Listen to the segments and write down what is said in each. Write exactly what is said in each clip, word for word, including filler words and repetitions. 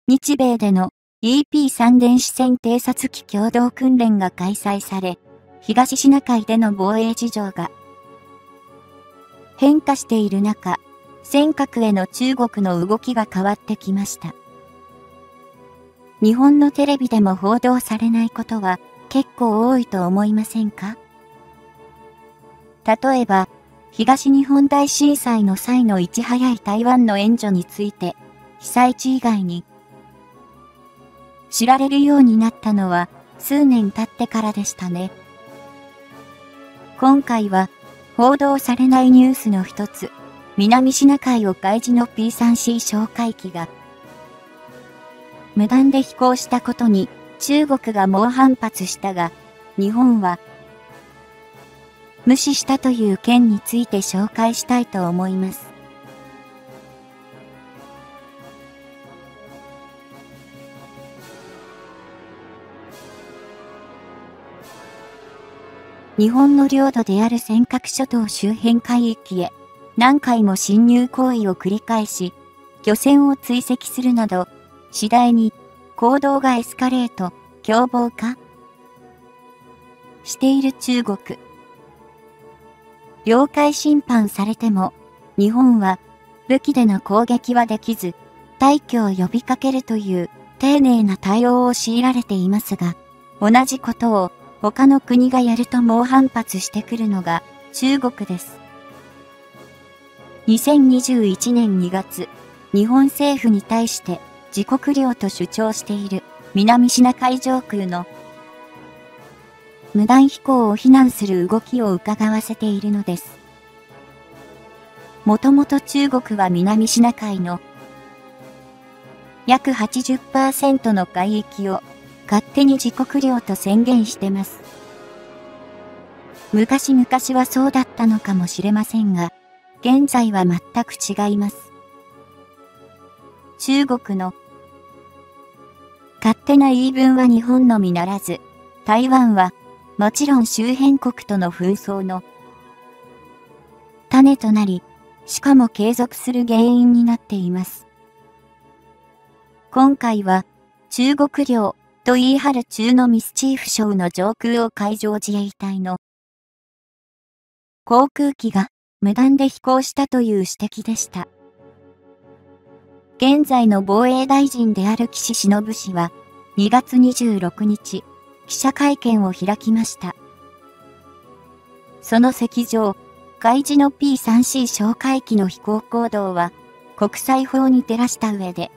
日米での イーピースリー 電子戦偵察機共同訓練が開催され、東シナ海での防衛事情が変化している中、尖閣への中国の動きが変わってきました。日本のテレビでも報道されないことは結構多いと思いませんか？例えば、東日本大震災の際のいち早い台湾の援助について、被災地以外に知られるようになったのは数年経ってからでしたね。今回は報道されないニュースの一つ、南シナ海を海自の ピースリーシー 哨戒機が無断で飛行したことに中国が猛反発したが、日本は無視したという件について紹介したいと思います。日本の領土である尖閣諸島周辺海域へ何回も侵入行為を繰り返し、漁船を追跡するなど、次第に行動がエスカレート、凶暴化している中国。領海侵犯されても、日本は武器での攻撃はできず、退去を呼びかけるという丁寧な対応を強いられていますが、同じことを他の国がやると猛反発してくるのが中国です。にせんにじゅういちねんにがつ、日本政府に対して自国領と主張している南シナ海上空の無断飛行を非難する動きを伺わせているのです。もともと中国は南シナ海の約 はちじゅっパーセント の海域を勝手に自国領と宣言してます。昔々はそうだったのかもしれませんが、現在は全く違います。中国の勝手な言い分は日本のみならず、台湾はもちろん周辺国との紛争の種となり、しかも継続する原因になっています。今回は中国領と言い張る中のミスチーフ礁の上空を海上自衛隊の航空機が無断で飛行したという指摘でした。現在の防衛大臣である岸信氏はにがつにじゅうろくにち、記者会見を開きました。その席上、海自の ピースリーシー 哨戒機の飛行行動は国際法に照らした上で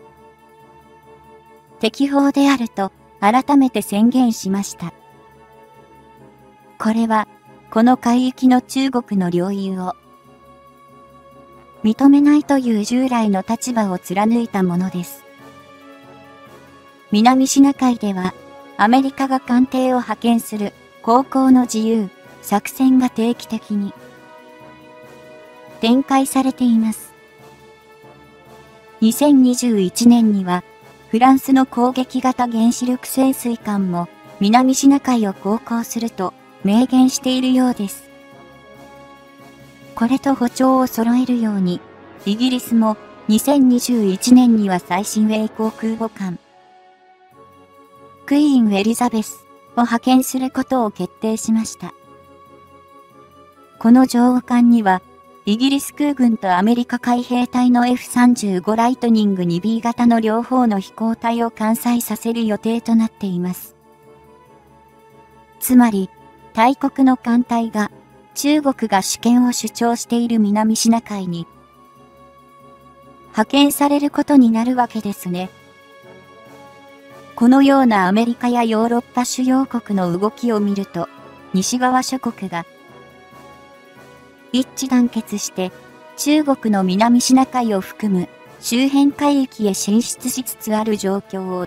適法であると改めて宣言しました。これはこの海域の中国の領有を認めないという従来の立場を貫いたものです。南シナ海ではアメリカが艦艇を派遣する航行の自由作戦が定期的に展開されています。にせんにじゅういちねんにはフランスの攻撃型原子力潜水艦も南シナ海を航行すると明言しているようです。これと歩調を揃えるように、イギリスもにせんにじゅういちねんには最新鋭航空母艦クイーン・エリザベスを派遣することを決定しました。この乗艦には、イギリス空軍とアメリカ海兵隊の エフさんじゅうご ライトニング にビー 型の両方の飛行体を艦載させる予定となっています。つまり、大国の艦隊が中国が主権を主張している南シナ海に派遣されることになるわけですね。このようなアメリカやヨーロッパ主要国の動きを見ると、西側諸国が一致団結して中国の南シナ海を含む周辺海域へ進出しつつある状況を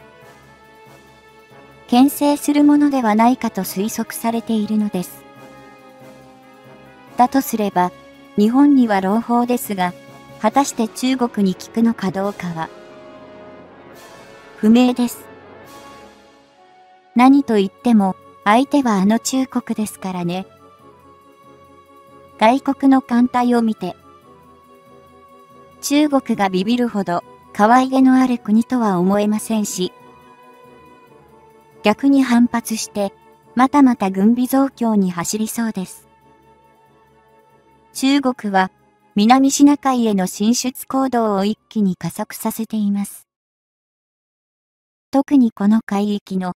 牽制するものではないかと推測されているのです。だとすれば、日本には朗報ですが、果たして中国に効くのかどうかは不明です。何と言っても、相手はあの中国ですからね。外国の艦隊を見て、中国がビビるほど可愛げのある国とは思えませんし、逆に反発して、またまた軍備増強に走りそうです。中国は、南シナ海への進出行動を一気に加速させています。特にこの海域の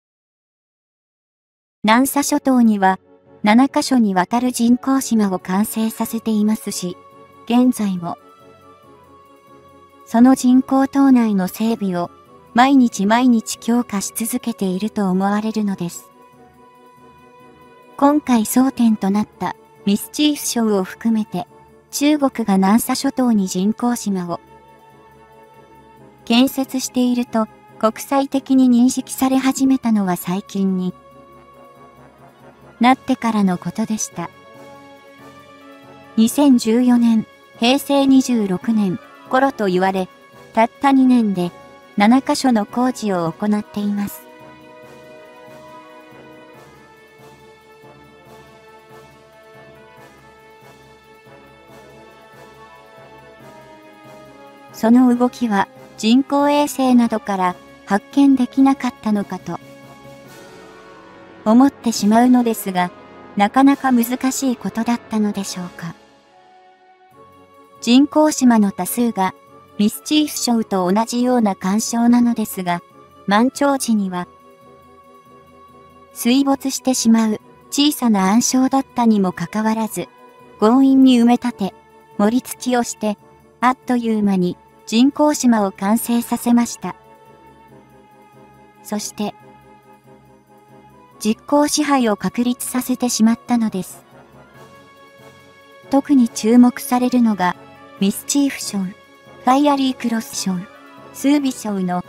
南沙諸島にはななカ所にわたる人工島を完成させていますし、現在もその人工島内の整備を毎日毎日強化し続けていると思われるのです。今回争点となったミスチーフ礁を含めて中国が南沙諸島に人工島を建設していると国際的に認識され始めたのは最近になってからのことでした。にせんじゅうよねん、へいせいにじゅうろくねん頃と言われ、たったにねんでななカ所の工事を行っています。その動きは人工衛星などから発見できなかったのかと思ってしまうのですが、なかなか難しいことだったのでしょうか。人工島の多数がミスチーフ礁と同じような環礁なのですが、満潮時には水没してしまう小さな暗礁だったにもかかわらず、強引に埋め立て、盛り付きをして、あっという間に人工島を完成させました。そして、実効支配を確立させてしまったのです。特に注目されるのが、ミスチーフ礁、ファイアリークロス礁、スービ礁の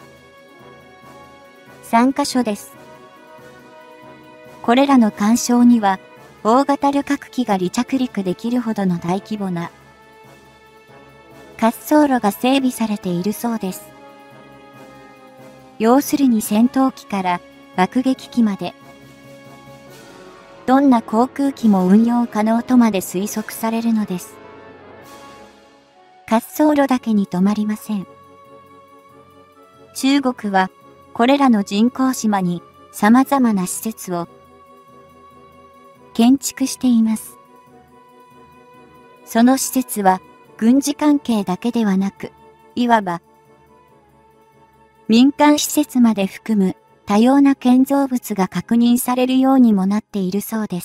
さんカ所です。これらの環礁には、大型旅客機が離着陸できるほどの大規模な滑走路が整備されているそうです。要するに戦闘機から爆撃機まで、どんな航空機も運用可能とまで推測されるのです。滑走路だけに止まりません。中国はこれらの人工島に様々な施設を建築しています。その施設は軍事関係だけではなく、いわば民間施設まで含む多様な建造物が確認されるようにもなっているそうです。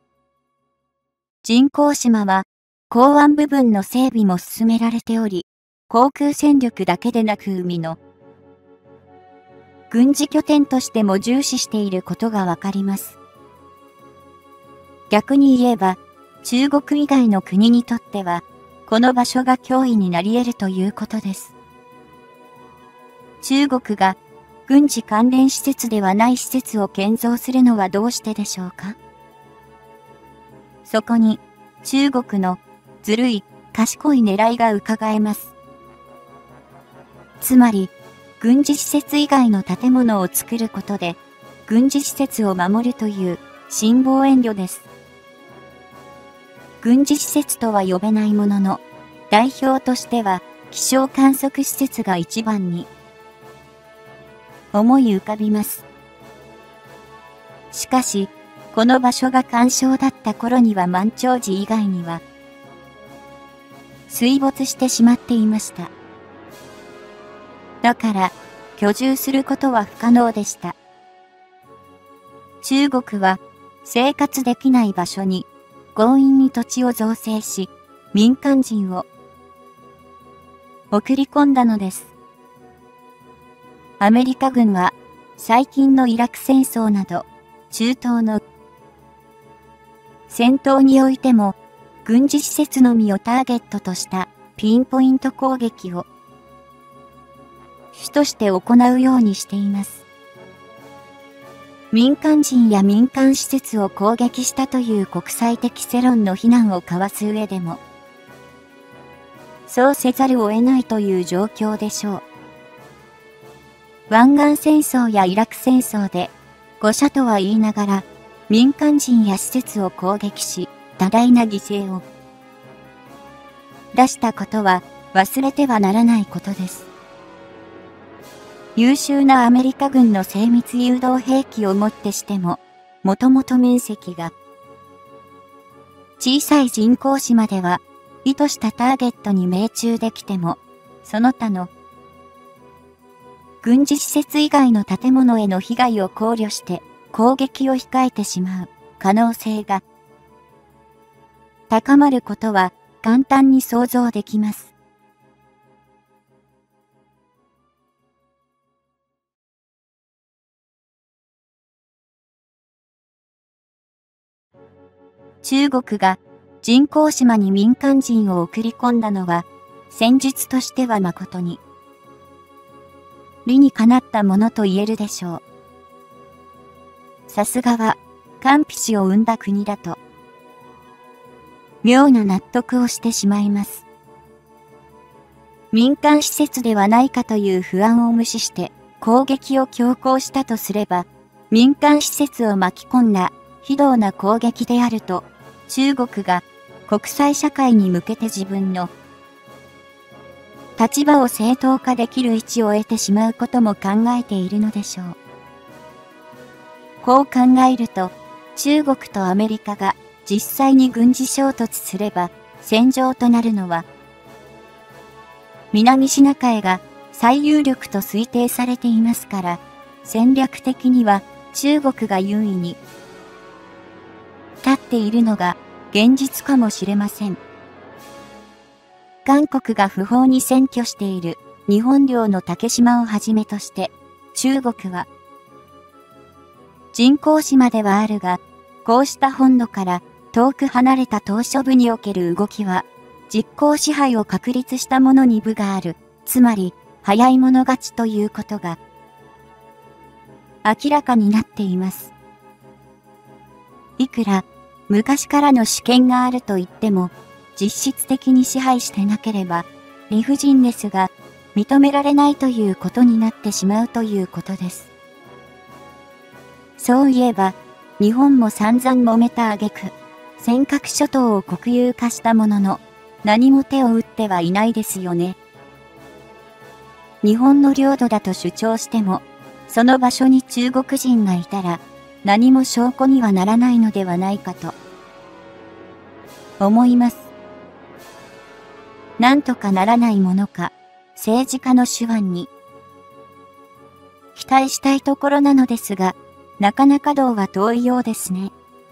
人工島は港湾部分の整備も進められており、航空戦力だけでなく海の軍事拠点としても重視していることがわかります。逆に言えば、中国以外の国にとっては、この場所が脅威になり得るということです。中国が軍事関連施設ではない施設を建造するのはどうしてでしょうか。そこに中国のずるい、賢い狙いが伺えます。つまり、軍事施設以外の建物を作ることで、軍事施設を守るという新防衛慮です。軍事施設とは呼べないものの、代表としては気象観測施設が一番に思い浮かびます。しかし、この場所が環礁だった頃には満潮時以外には水没してしまっていました。だから、居住することは不可能でした。中国は生活できない場所に強引に土地を造成し、民間人を送り込んだのです。アメリカ軍は最近のイラク戦争など中東の戦闘においても軍事施設のみをターゲットとしたピンポイント攻撃を主として行うようにしています。民間人や民間施設を攻撃したという国際的世論の非難をかわす上でも、そうせざるを得ないという状況でしょう。湾岸戦争やイラク戦争で、誤射とは言いながら、民間人や施設を攻撃し、多大な犠牲を出したことは忘れてはならないことです。 優秀なアメリカ軍の精密誘導兵器をもってしても、もともと面積が小さい人工島では、意図したターゲットに命中できても、その他の軍事施設以外の建物への被害を考慮して攻撃を控えてしまう可能性が高まることは簡単に想像できます。中国が人工島に民間人を送り込んだのは戦術としては誠に理にかなったものと言えるでしょう。さすがは官費氏を生んだ国だと妙な納得をしてしまいます。民間施設ではないかという不安を無視して攻撃を強行したとすれば、民間施設を巻き込んだ非道な攻撃であると、中国が国際社会に向けて自分の立場を正当化できる位置を得てしまうことも考えているのでしょう。こう考えると、中国とアメリカが実際に軍事衝突すれば戦場となるのは、南シナ海が最有力と推定されていますから、戦略的には中国が優位に立っているのが現実かもしれません。韓国が不法に占拠している日本領の竹島をはじめとして、中国は人工島ではあるが、こうした本土から遠く離れた島嶼部における動きは、実効支配を確立したものに分がある、つまり早い者勝ちということが明らかになっています。いくら昔からの主権があると言っても、実質的に支配してなければ理不尽ですが認められないということになってしまうということです。そういえば日本も散々揉めた挙句、尖閣諸島を国有化したものの何も手を打ってはいないですよね。日本の領土だと主張しても、その場所に中国人がいたら何も証拠にはならないのではないかと思います。なんとかならないものか、政治家の手腕に期待したいところなのですが、なかなか道は遠いようですね。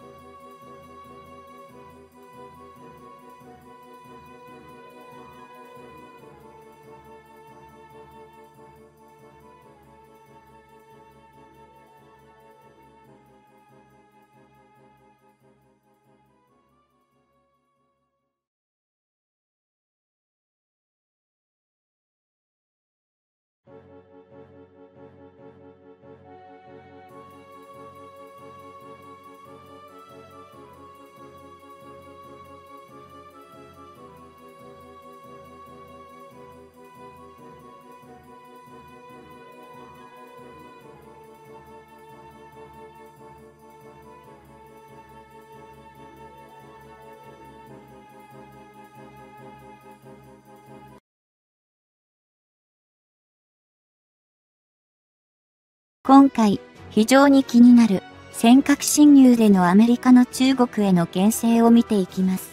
今回、非常に気になる尖閣侵入でのアメリカの中国への牽制を見ていきます。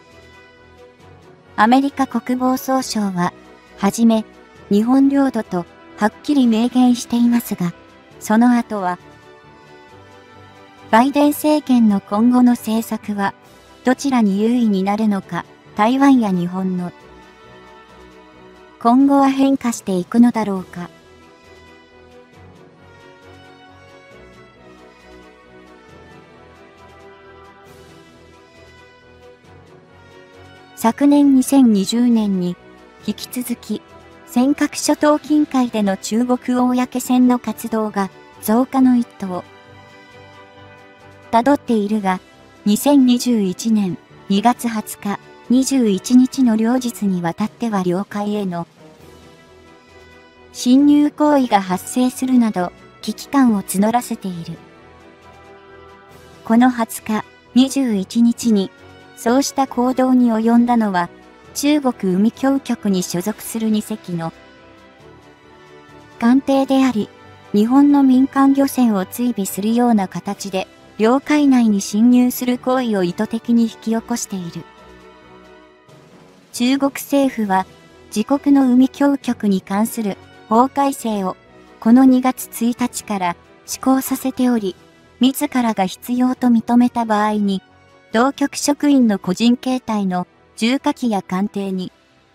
アメリカ国防総省は、はじめ、日本領土とはっきり明言していますが、その後は、バイデン政権の今後の政策は、どちらに優位になるのか、台湾や日本の今後は変化していくのだろうか。昨年にせんにじゅうねんに引き続き尖閣諸島近海での中国公船の活動が増加の一途をたどっているが、にせんにじゅういちねんにがつはつか、にじゅういちにちの両日にわたっては領海への侵入行為が発生するなど危機感を募らせている。このはつか、にじゅういちにちにそうした行動に及んだのは、中国海峡局に所属するにせきの艦艇であり、日本の民間漁船を追尾するような形で、領海内に侵入する行為を意図的に引き起こしている。中国政府は、自国の海峡局に関する法改正を、このにがつついたちから施行させており、自らが必要と認めた場合に、同局職員の個人形態の重火器や艦艇に、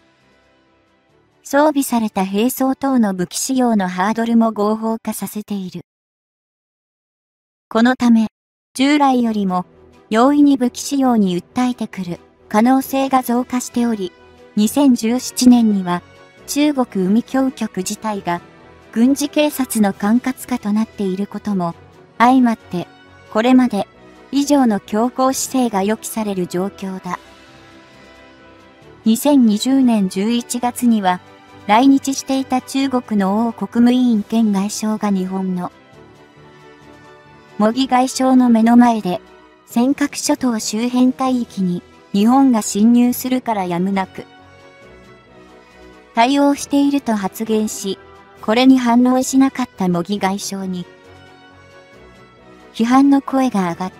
装備された兵装等の武器使用のハードルも合法化させている。このため、従来よりも容易に武器使用に訴えてくる可能性が増加しており、にせんじゅうななねんには中国海峡局自体が軍事警察の管轄下となっていることも相まって、これまで以上の強硬姿勢が予期される状況だ。にせんにじゅうねんじゅういちがつには来日していた中国の王国務委員兼外相が日本の茂木外相の目の前で尖閣諸島周辺海域に日本が侵入するからやむなく対応していると発言し、これに反応しなかった茂木外相に批判の声が上がった。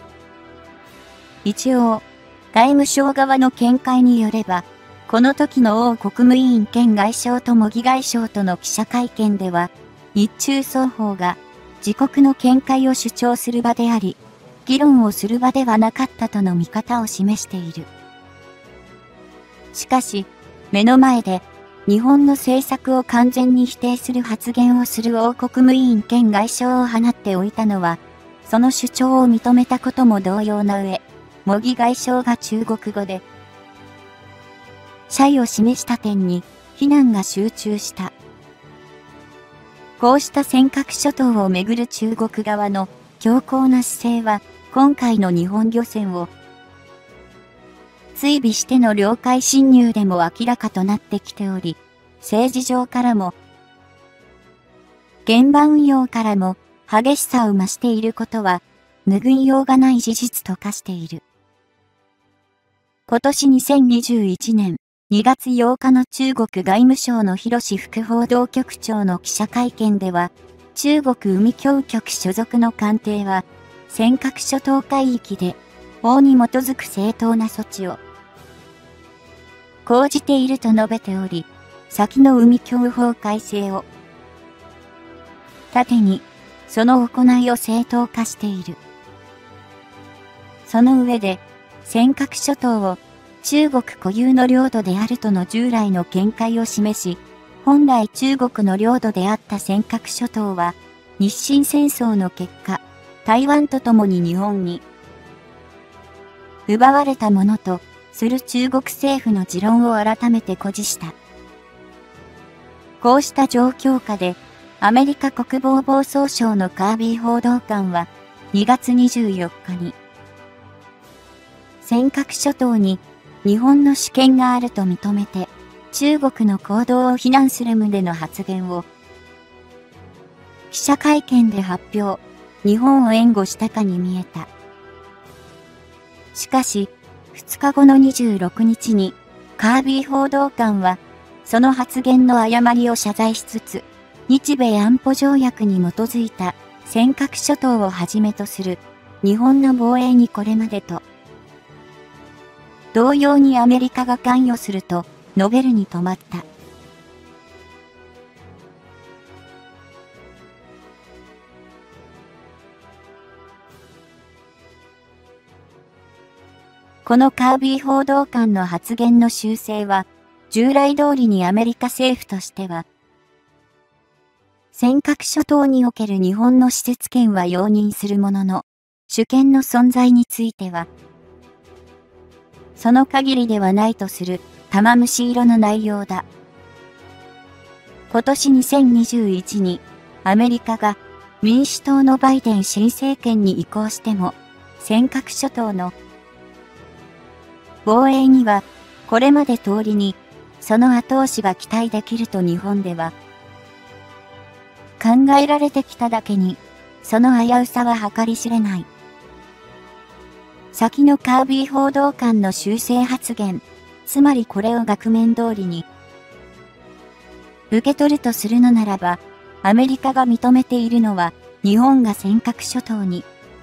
一応、外務省側の見解によれば、この時の王国務委員兼外相と茂木外相との記者会見では、日中双方が自国の見解を主張する場であり、議論をする場ではなかったとの見方を示している。しかし、目の前で日本の政策を完全に否定する発言をする王国務委員兼外相を放っておいたのは、その主張を認めたことも同様な上、茂木外相が中国語で謝意を示した点に非難が集中した。こうした尖閣諸島をめぐる中国側の強硬な姿勢は、今回の日本漁船を追尾しての領海侵入でも明らかとなってきており、政治上からも、現場運用からも激しさを増していることは、拭いようがない事実と化している。今年にせんにじゅういちねんにがつようかの中国外務省の広副報道局長の記者会見では、中国海峡局所属の艦艇は、尖閣諸島海域で法に基づく正当な措置を講じていると述べており、先の海峡法改正を盾に、その行いを正当化している。その上で、尖閣諸島を中国固有の領土であるとの従来の見解を示し、本来中国の領土であった尖閣諸島は、日清戦争の結果、台湾と共に日本に奪われたものとする中国政府の持論を改めて誇示した。こうした状況下で、アメリカ国防防総省のカービー報道官はにがつにじゅうよっかに、尖閣諸島に日本の主権があると認めて、中国の行動を非難する旨の発言を、記者会見で発表、日本を援護したかに見えた。しかし、ふつかごのにじゅうろくにちに、カービー報道官は、その発言の誤りを謝罪しつつ、日米安保条約に基づいた尖閣諸島をはじめとする日本の防衛にこれまでと、同様にアメリカが関与すると述べるに止まった。このカービー報道官の発言の修正は、従来通りにアメリカ政府としては、尖閣諸島における日本の施設権は容認するものの、主権の存在については、その限りではないとする玉虫色の内容だ。今年にせんにじゅういちにアメリカが民主党のバイデン新政権に移行しても、尖閣諸島の防衛にはこれまで通りにその後押しが期待できると日本では考えられてきただけに、その危うさは計り知れない。先のカービー報道官の修正発言、つまりこれを額面通りに受け取るとするのならば、アメリカが認めているのは、日本が尖閣諸島に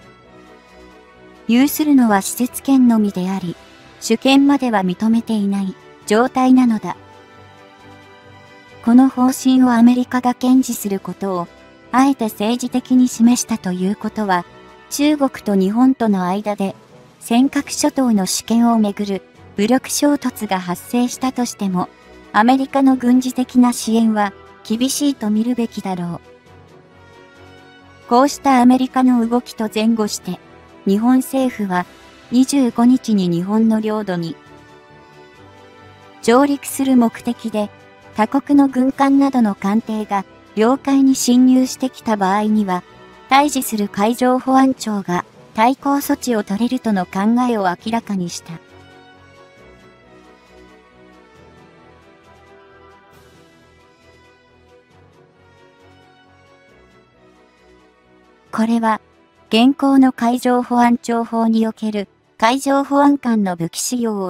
有するのは施設権のみであり、主権までは認めていない状態なのだ。この方針をアメリカが堅持することを、あえて政治的に示したということは、中国と日本との間で、尖閣諸島の主権をめぐる武力衝突が発生したとしても、アメリカの軍事的な支援は厳しいと見るべきだろう。こうしたアメリカの動きと前後して、日本政府はにじゅうごにちに日本の領土に上陸する目的で、他国の軍艦などの艦艇が領海に侵入してきた場合には、対峙する海上保安庁が対抗措置を取れるとの考えを明らかにした。これは、現行の海上保安庁法における海上保安官の武器使用を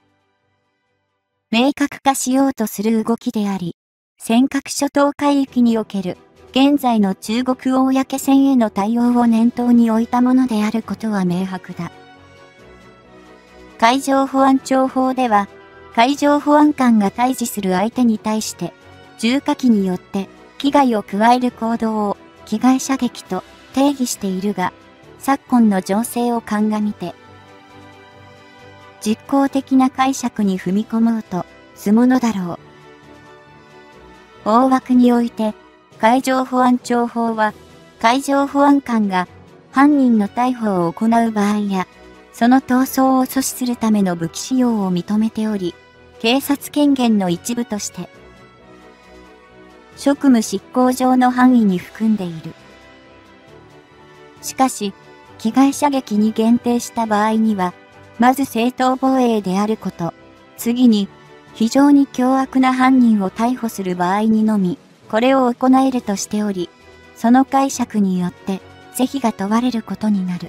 明確化しようとする動きであり、尖閣諸島海域における現在の中国公船への対応を念頭に置いたものであることは明白だ。海上保安庁法では、海上保安官が対峙する相手に対して、重火器によって危害を加える行動を危害射撃と定義しているが、昨今の情勢を鑑みて、実効的な解釈に踏み込もうとすものだろう。大枠において、海上保安庁法は、海上保安官が犯人の逮捕を行う場合や、その逃走を阻止するための武器使用を認めており、警察権限の一部として、職務執行上の範囲に含んでいる。しかし、危害射撃に限定した場合には、まず正当防衛であること、次に、非常に凶悪な犯人を逮捕する場合にのみ、これを行えるとしており、その解釈によって、是非が問われることになる。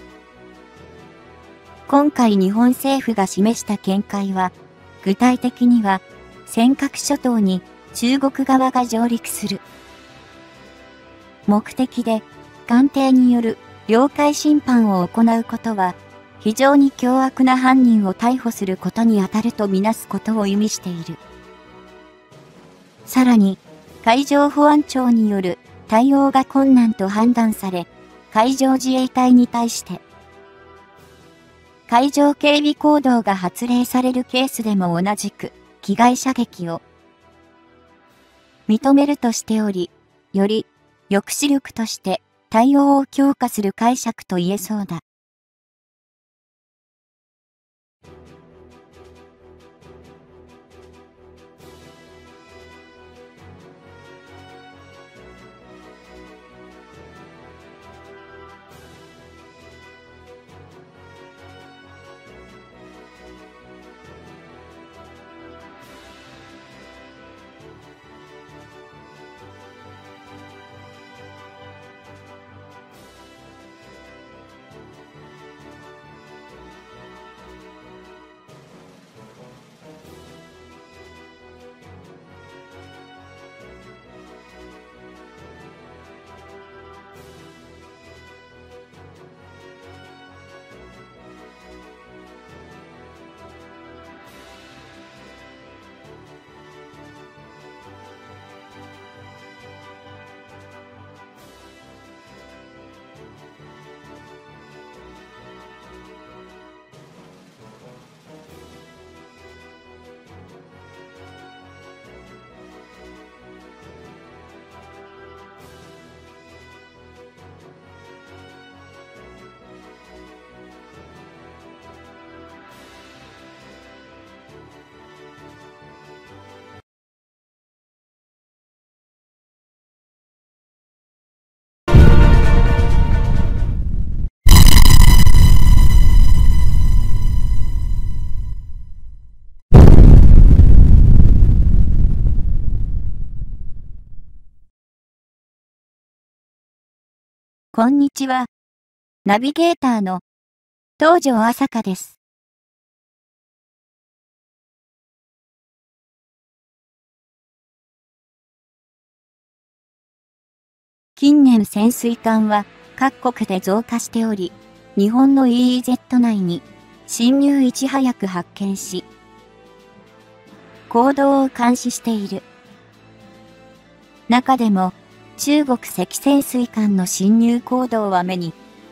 今回日本政府が示した見解は、具体的には、尖閣諸島に中国側が上陸する目的で、艦艇による領海侵犯を行うことは、非常に凶悪な犯人を逮捕することにあたるとみなすことを意味している。さらに、海上保安庁による対応が困難と判断され、海上自衛隊に対して、海上警備行動が発令されるケースでも同じく、危害射撃を認めるとしており、より抑止力として対応を強化する解釈と言えそうだ。こんにちは。ナビゲーターの東條朝香です。 近年潜水艦は各国で増加しており、日本の イーイーゼット 内に侵入いち早く発見し、行動を監視している。中でも中国赤潜水艦の侵入行動は目に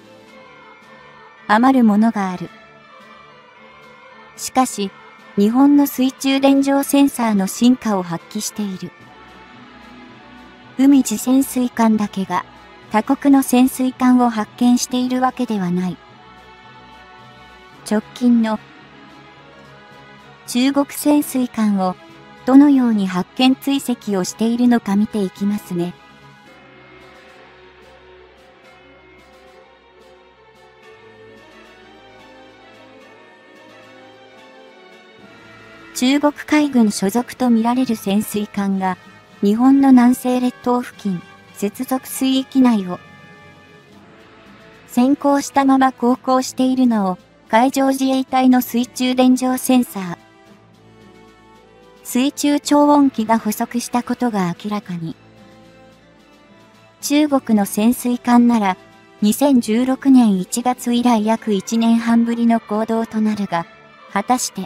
余るものがある。しかし、日本の水中電状センサーの進化を発揮している。海自潜水艦だけが他国の潜水艦を発見しているわけではない。直近の中国潜水艦をどのように発見追跡をしているのか見ていきますね。中国海軍所属とみられる潜水艦が日本の南西列島付近接続水域内を潜航したまま航行しているのを海上自衛隊の水中電状センサー、水中超音機が捕捉したことが明らかに。中国の潜水艦ならにせんじゅうろくねんいちがつ以来約いちねんはんぶりの行動となるが、果たして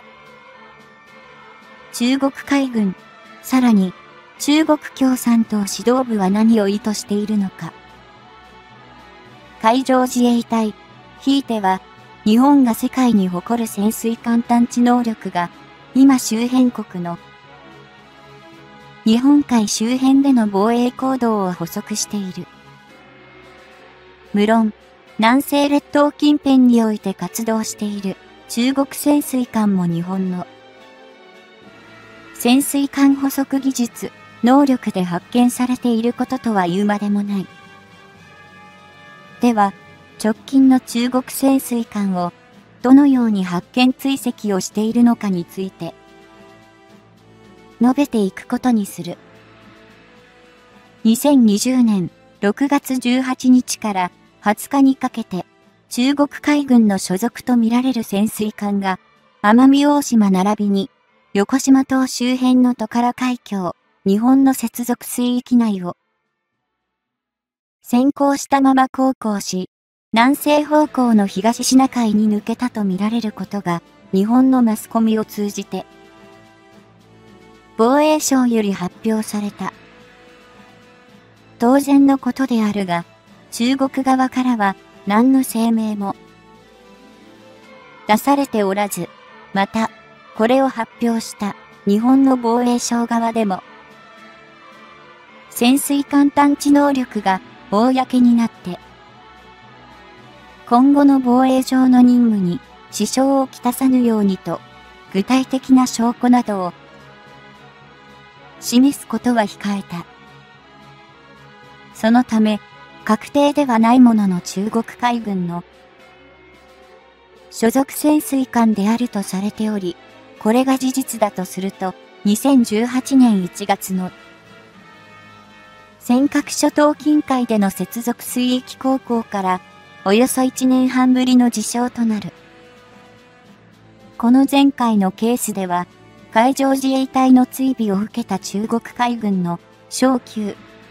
中国海軍、さらに中国共産党指導部は何を意図しているのか。海上自衛隊、ひいては日本が世界に誇る潜水艦探知能力が今周辺国の日本海周辺での防衛行動を捕捉している。無論、南西列島近辺において活動している中国潜水艦も日本の潜水艦捕捉技術、能力で発見されていることとは言うまでもない。では、直近の中国潜水艦をどのように発見追跡をしているのかについて述べていくことにする。にせんにじゅうねんろくがつじゅうはちにちからはつかにかけて中国海軍の所属とみられる潜水艦が奄美大島並びに横島島周辺のトカラ海峡、日本の接続水域内を潜航したまま航行し、南西方向の東シナ海に抜けたとみられることが日本のマスコミを通じて防衛省より発表された。当然のことであるが、中国側からは何の声明も出されておらず、また、これを発表した日本の防衛省側でも、潜水艦探知能力が公になって、今後の防衛上の任務に支障をきたさぬようにと、具体的な証拠などを示すことは控えた。そのため、確定ではないものの中国海軍の所属潜水艦であるとされており、これが事実だとすると、にせんじゅうはちねんいちがつの尖閣諸島近海での接続水域航行からおよそいちねんはんぶりの事象となる。この前回のケースでは、海上自衛隊の追尾を受けた中国海軍の小級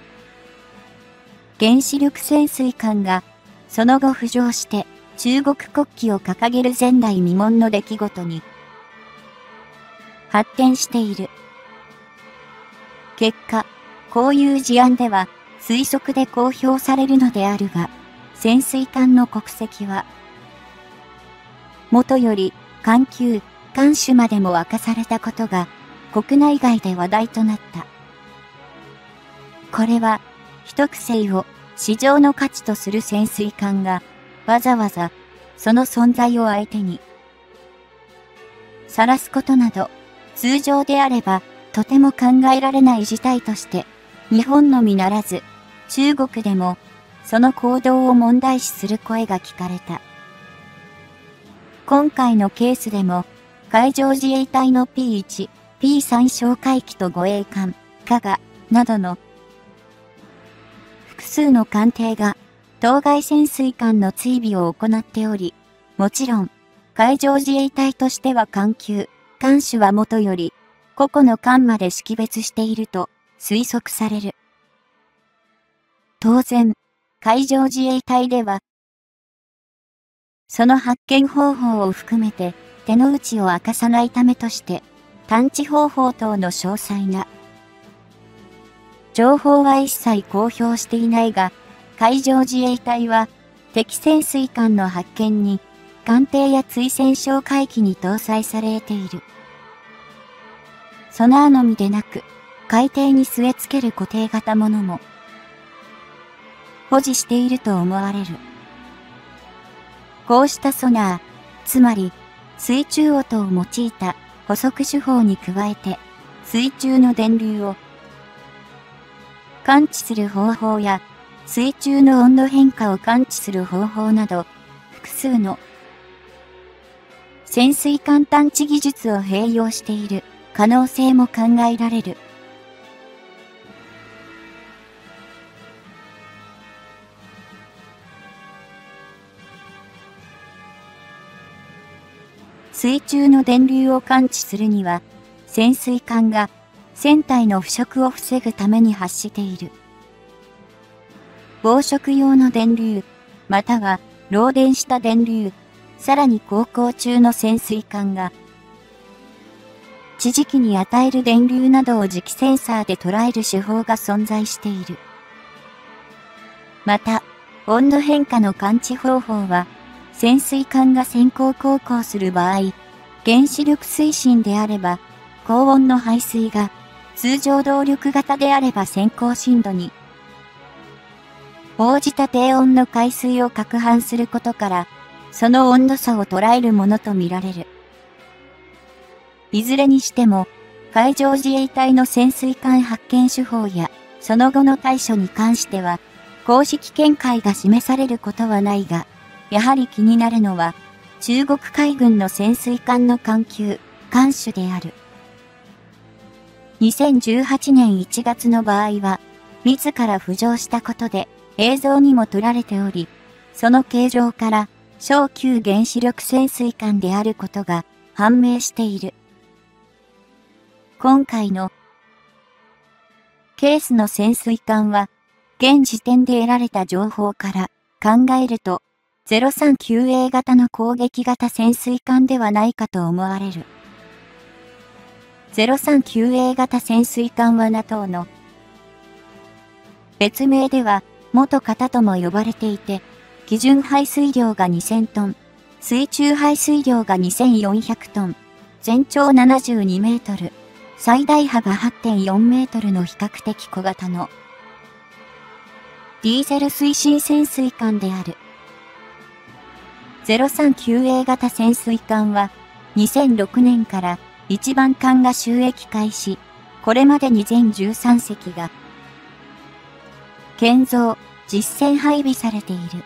原子力潜水艦がその後浮上して中国国旗を掲げる前代未聞の出来事に発展している。結果、こういう事案では推測で公表されるのであるが、潜水艦の国籍は、もとより艦級、艦種までも明かされたことが国内外で話題となった。これは、一癖を市場の価値とする潜水艦が、わざわざその存在を相手に、晒すことなど、通常であれば、とても考えられない事態として、日本のみならず、中国でも、その行動を問題視する声が聞かれた。今回のケースでも、海上自衛隊の ピーワン、ピースリー 哨戒機と護衛艦、加賀、などの、複数の艦艇が、当該潜水艦の追尾を行っており、もちろん、海上自衛隊としては艦級、艦種はもとより、個々の艦まで識別していると推測される。 当然、海上自衛隊では、その発見方法を含めて手の内を明かさないためとして、探知方法等の詳細な情報は一切公表していないが、海上自衛隊は敵潜水艦の発見に艦艇や追戦哨戒機に搭載されている。ソナーのみでなく、海底に据え付ける固定型ものも保持していると思われる。こうしたソナー、つまり水中音を用いた捕捉手法に加えて、水中の電流を感知する方法や、水中の温度変化を感知する方法など、複数の潜水艦探知技術を併用している可能性も考えられる。水中の電流を感知するには、潜水艦が船体の腐食を防ぐために発している防食用の電流、または漏電した電流、さらに航行中の潜水艦が地磁気に与える電流などを磁気センサーで捉える手法が存在している。また、温度変化の感知方法は、潜水艦が先行航行する場合、原子力推進であれば、高温の排水が、通常動力型であれば先行深度に、応じた低温の海水を攪拌することから、その温度差を捉えるものとみられる。いずれにしても、海上自衛隊の潜水艦発見手法や、その後の対処に関しては、公式見解が示されることはないが、やはり気になるのは、中国海軍の潜水艦の艦級、艦種である。にせんじゅうはちねんいちがつの場合は、自ら浮上したことで映像にも撮られており、その形状から小級原子力潜水艦であることが判明している。今回のケースの潜水艦は、現時点で得られた情報から考えると、ゼロさんきゅうエー 型の攻撃型潜水艦ではないかと思われる。ゼロさんきゅうエー 型潜水艦は ナトー の別名では元型とも呼ばれていて、基準排水量がにせんトン、水中排水量がにせんよんひゃくトン、全長ななじゅうにメートル、最大幅 はってんよんメートルの比較的小型のディーゼル推進潜水艦である。ゼロさんきゅうエー 型潜水艦はにせんろくねんから一番艦が就役開始、これまでに全じゅうさんせきが建造、実戦配備されている。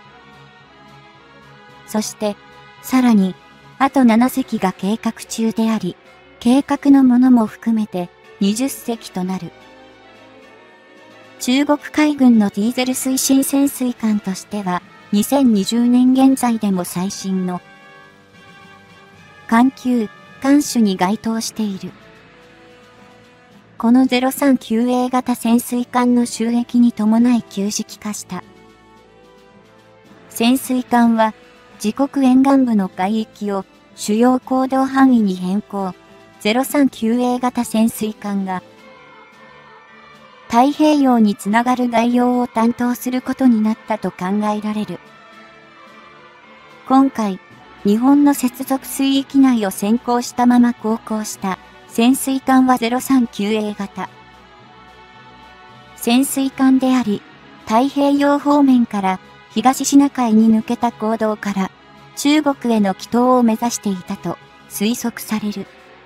そして、さらに、あとななせきが計画中であり、計画のものも含めてにじゅっせきとなる。中国海軍のディーゼル推進潜水艦としては、にせんにじゅうねん現在でも最新の艦級、艦種に該当している。このゼロさんきゅうエー 型潜水艦の就役に伴い旧式化した潜水艦は自国沿岸部の海域を主要行動範囲に変更。ゼロさんきゅうエー 型潜水艦が太平洋につながる外洋を担当することになったと考えられる。今回、日本の接続水域内を先行したまま航行した潜水艦はゼロさんきゅうエー 型潜水艦であり、太平洋方面から東シナ海に抜けた航道から中国への帰投を目指していたと推測される。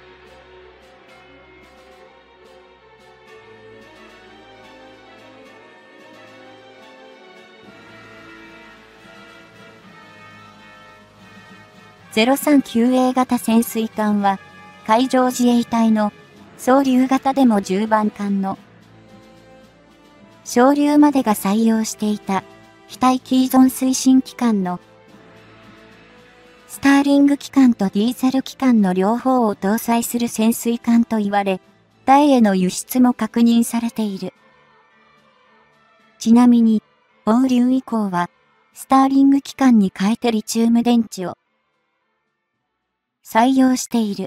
ゼロさんきゅうエー 型潜水艦は海上自衛隊の総流型でもじゅうばん艦の昇流までが採用していた非待機依存推進機関のスターリング機関とディーゼル機関の両方を搭載する潜水艦と言われ、タイへの輸出も確認されている。ちなみに、 放流以降は、スターリング機関に変えてリチウム電池を採用している。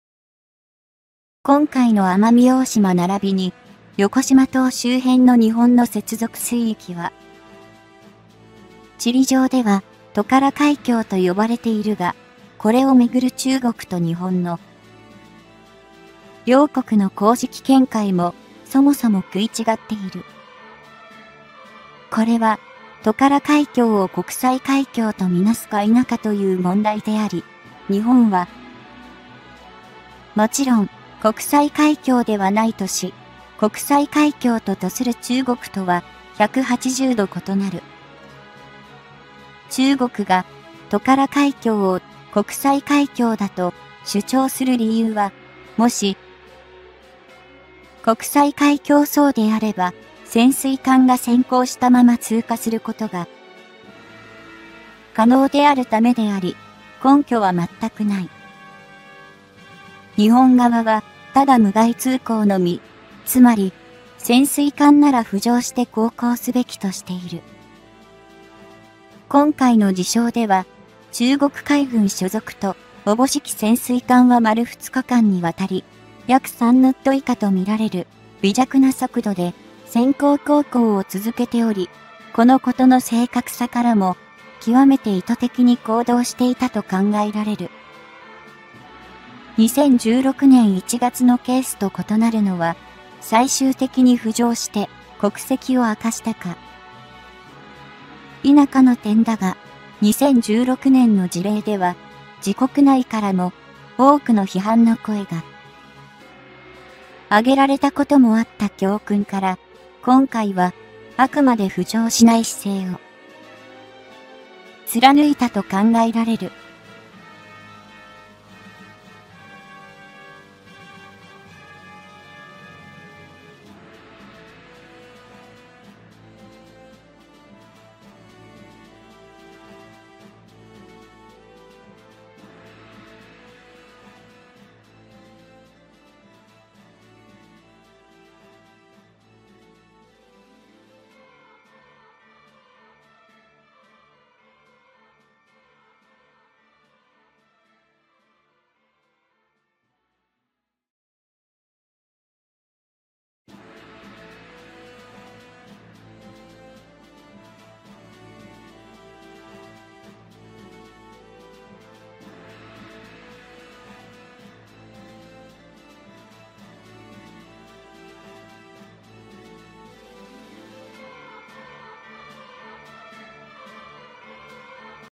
今回の奄美大島並びに、横島島周辺の日本の接続水域は、地理上ではトカラ海峡と呼ばれているが、これをめぐる中国と日本の両国の公式見解もそもそも食い違っている。これはトカラ海峡を国際海峡とみなすか否かという問題であり、日本はもちろん国際海峡ではないとし、国際海峡ととする中国とはひゃくはちじゅうど異なる。中国がトカラ海峡を国際海峡だと主張する理由は、もし国際海峡そうであれば、潜水艦が先行したまま通過することが可能であるためであり、根拠は全くない。日本側はただ無害通行のみ、つまり潜水艦なら浮上して航行すべきとしている。今回の事象では、中国海軍所属とおぼしき潜水艦は丸ふつかかんにわたり、約さんノット以下とみられる微弱な速度で先行航行を続けており、このことの正確さからも極めて意図的に行動していたと考えられる。にせんじゅうろくねんいちがつのケースと異なるのは、最終的に浮上して国籍を明かしたか否かの点だが、にせんじゅうろくねんの事例では、自国内からも多くの批判の声が挙げられたこともあった教訓から、今回はあくまで浮上しない姿勢を貫いたと考えられる。